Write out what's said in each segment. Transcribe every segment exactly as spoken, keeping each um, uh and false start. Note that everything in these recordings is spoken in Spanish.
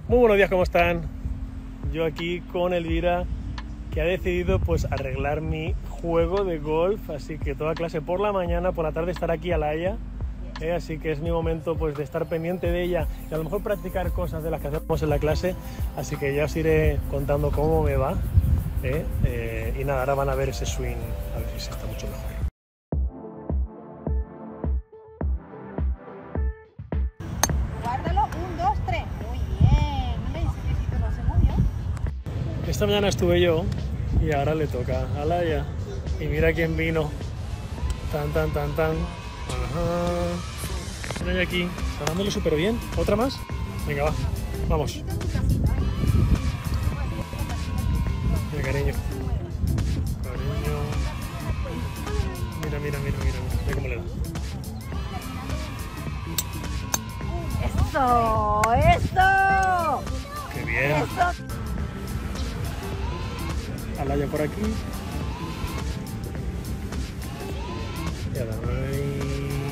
Muy buenos días, ¿cómo están? Yo aquí con Elvira, que ha decidido pues arreglar mi juego de golf, así que toda clase por la mañana, por la tarde estar aquí a la Haya, ¿eh? Así que es mi momento pues de estar pendiente de ella y a lo mejor practicar cosas de las que hacemos en la clase, así que ya os iré contando cómo me va, ¿eh? Eh, y nada, ahora van a ver ese swing, a ver si está mucho mejor. Esta mañana estuve yo y ahora le toca a Laia. Y mira quién vino. Tan, tan, tan, tan. Ajá. Mira aquí. Está dándole súper bien. ¿Otra más? Venga, va. Vamos. Mira, cariño. Cariño. Mira, mira, mira, mira. Mira cómo le da. ¡Eso! ¡Eso! ¡Qué bien! ¡Eso! Alaya por aquí. Ya la voy.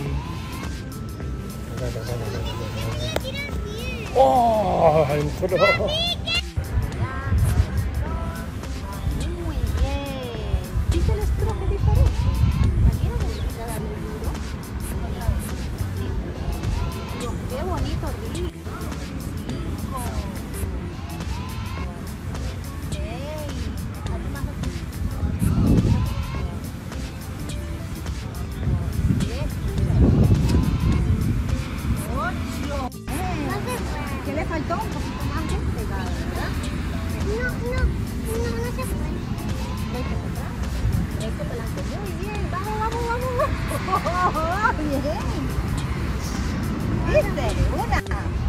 ¡Oh! ¡Entró! Muy bien. ¿Viste el stroke diferente? Aquí no me gusta darle duro. Dios, qué bonito, rico. ¿Qué le faltó? Un poquito más de pegada, ¿verdad? No, no, no, no se puede. Recto para atrás, recto para adelante. Muy bien, vamos, vamos, vamos. Bien. ¿Viste? Una.